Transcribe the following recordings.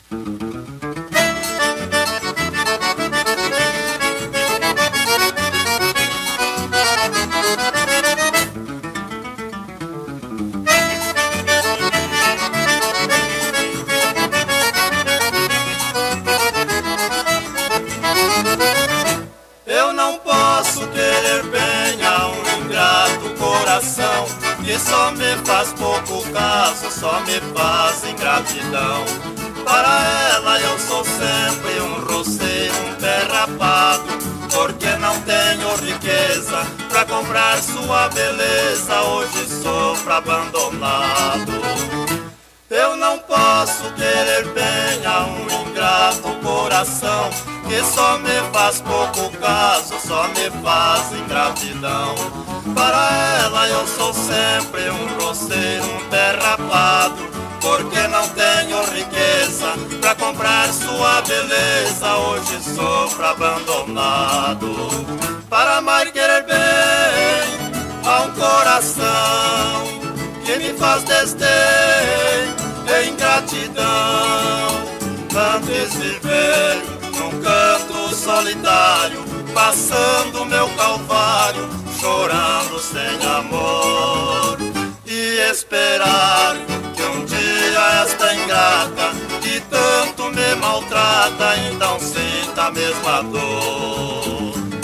Eu não posso querer bem a um ingrato coração que só me faz pouco caso, só me faz ingratidão. Para ela eu sou sempre um roceiro, um pé rapado, porque não tenho riqueza pra comprar sua beleza, hoje sofro abandonado. Eu não posso querer bem a um ingrato coração que só me faz pouco caso, só me faz ingratidão. Para ela eu sou sempre um roceiro, um pé rapado, porque não tenho riqueza pra comprar sua beleza, hoje sofro abandonado. Para mais querer bem a um coração que me faz desdém e ingratidão, antes viver num canto solitário, passando meu calvário, chorando sem amor, e esperar que um dia esta ingrata que tanto me maltrata então sinta a mesma dor.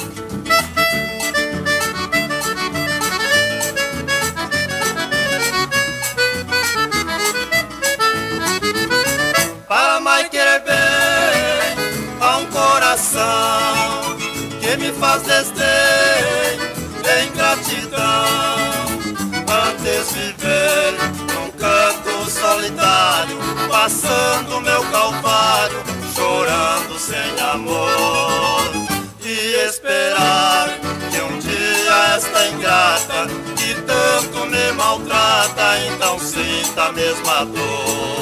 Para mais querer bem a um coração que me faz desdém e ingratidão, antes viver num canto solitário, passando meu calvário, chorando sem amor, e esperar que um dia esta ingrata que tanto me maltrata então sinta a mesma dor.